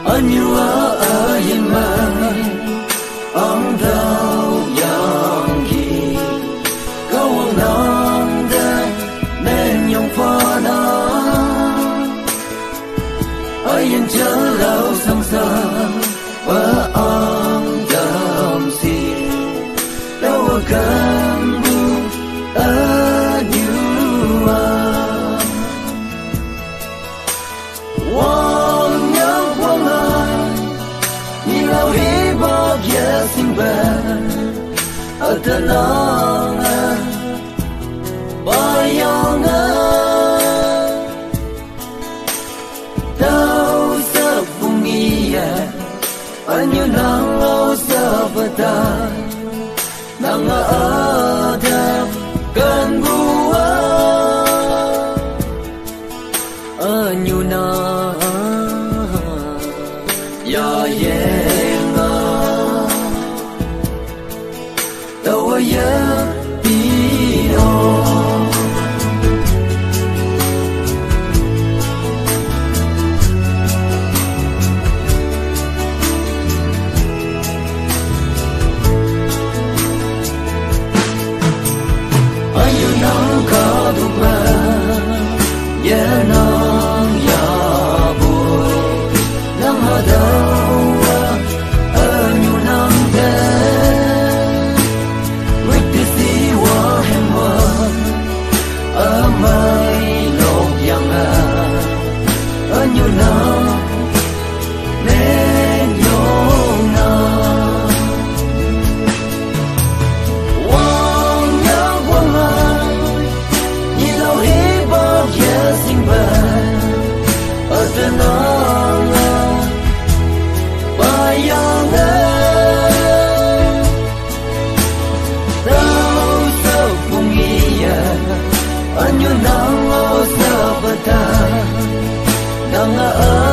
anh yêu ở yên mà ông đâu yang khi câu nong đây nên nhung pha na ở yên chờ lâu sang xa và ông đam si đâu cần bu ở như Wang nhớ quang ai nhìn lâu hi bao giờ sinh bền ở tên nong bao yang đâu sợ vùng ia anh như nắng lâu sợ vỡ ta nắng ở đây cần bu ở như nắng Yayeang đâu ở giờ đi đâu anh yêu nắng có đủ mà yeah nắng ya vui nắng ở đâu anh như nắng ở xa bờ ta nắng ở